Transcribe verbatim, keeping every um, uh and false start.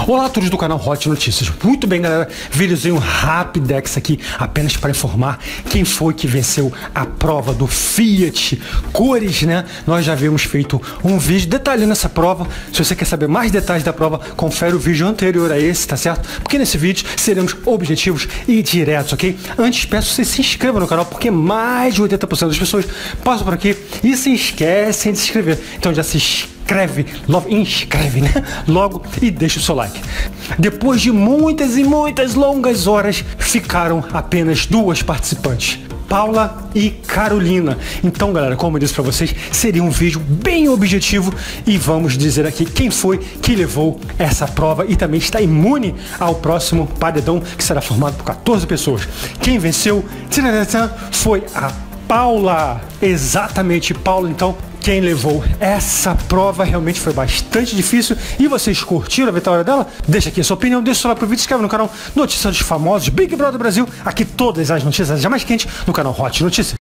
Olá a todos do canal Hot Notícias. Muito bem, galera, videozinho rapidex aqui, apenas para informar quem foi que venceu a prova do Fiat Cores, né? Nós já havíamos feito um vídeo detalhando essa prova. Se você quer saber mais detalhes da prova, confere o vídeo anterior a esse, tá certo? Porque nesse vídeo seremos objetivos e diretos, ok? Antes, peço que você se inscreva no canal, porque mais de oitenta por cento das pessoas passam por aqui e se esquecem de se inscrever. Então já se inscreve. Inscreve, logo, inscreve, né? Logo e deixa o seu like. Depois de muitas e muitas longas horas, ficaram apenas duas participantes, Paula e Carolina. Então, galera, como eu disse para vocês, seria um vídeo bem objetivo e vamos dizer aqui quem foi que levou essa prova e também está imune ao próximo paredão, que será formado por quatorze pessoas. Quem venceu foi a Paula. Exatamente, Paula. Então, quem levou essa prova realmente foi bastante difícil. E vocês curtiram a vitória dela? Deixa aqui a sua opinião, deixa o seu like pro vídeo, se inscreve no canal Notícias dos Famosos, Big Brother Brasil. Aqui todas as notícias jamais quentes no canal Hot Notícias.